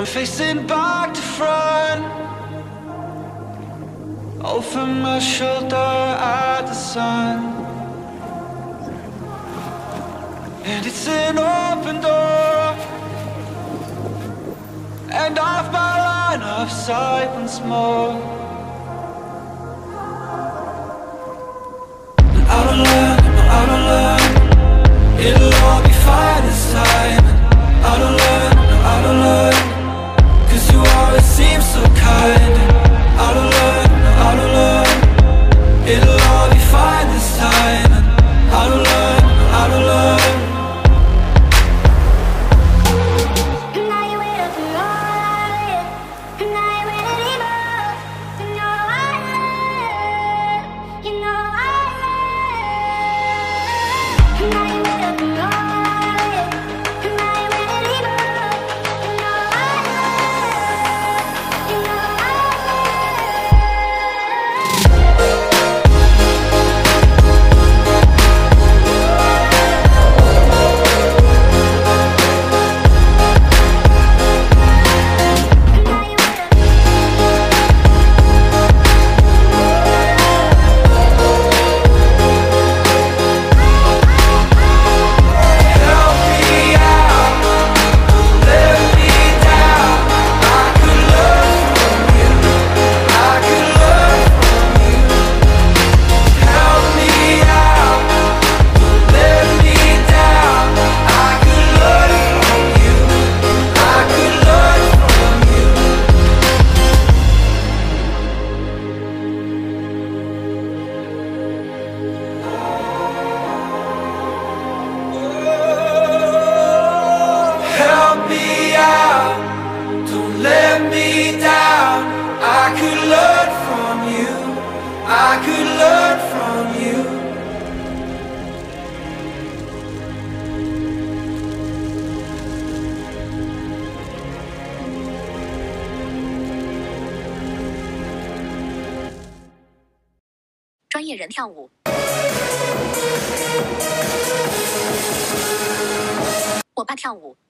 I'm facing back to front, over my shoulder at the sun. And it's an open door, and off my line of sight once more. Out of luck, out of luck, it'll all be fine this time. Out of luck, out of luck, 'cause you always seem so kind. Out of luck, out of luck, it'll all be fine this time. Out of luck, out of luck. 专业人跳舞。我爸跳舞。